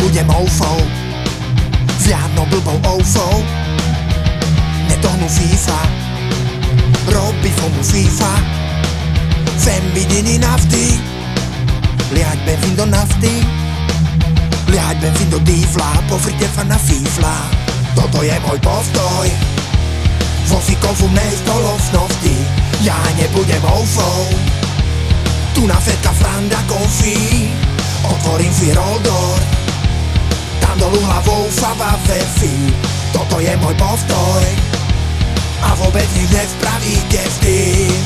nebudem oufou, žiadnou blbou oufou. Nedohnú FIFA, robí fomu FIFA. Chcem byť iný nafty, liať benzín do nafty, liať benzín do dýfla, pofrite sa na fífla. Toto je môj postoj vo fikovumnej spoločnosti. Ja nebudem oufou, tu na fetka Franda konfí. Otvorím Firoldor, tam dolu hlavou fava vefi. Toto je môj postoj a vôbec nič nespravíte s tým.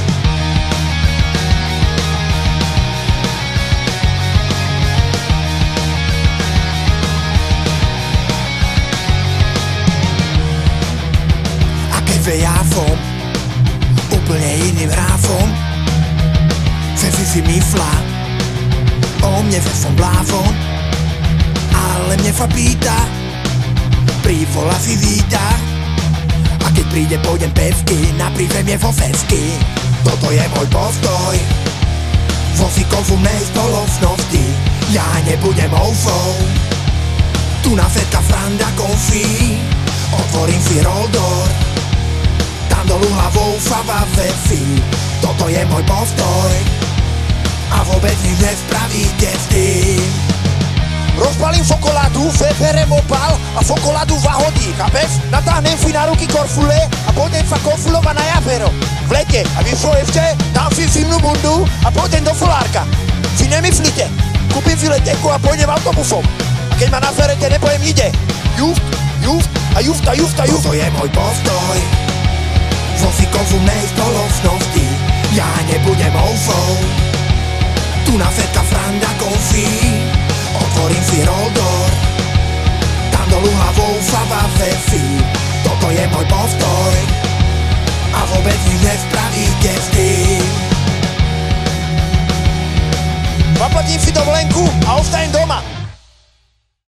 A keďže ja som úplne iným hráfom, Fefi si mysla o mne, že som blázon, ale mne sa pýta, prívola si víta. A keď príde, pôjdem pesky, na prízemie vo fesky. Toto je môj postoj vo fikovumnej spoločnosti. Ja nebudem oufou, tu na fetka Franda konfí. Otvorím Firoldor, tam dolu hlavou fava vefi. Toto je môj postoj a vôbec nič nespravíte s tým. Rozbalím fokoládu, berem opal a fokoládu vahodí, chápeš? Natáhnem si na ruky korfule a pôjdem sa korfulovať na jazero v lete. A víš čo ešte? Dám si zimnú bundu a pôjdem do solárka. Si nemyslíte, kúpim si letenku a pôjdem autobusom. A keď ma nazverete, nepoviem ide. Juft, juft a jufta, jufta, jufta. Toto je môj postoj vo fikovumnej spoločnosti. Ja nebudem oufou, tu na fetka Franda konfí. Otvorím Firoldor, tam dolu hlavou fava vefi. Toto je môj postoj a vôbec nič nespravíte s tým. Zaplatím si dovolenku a ostanem doma.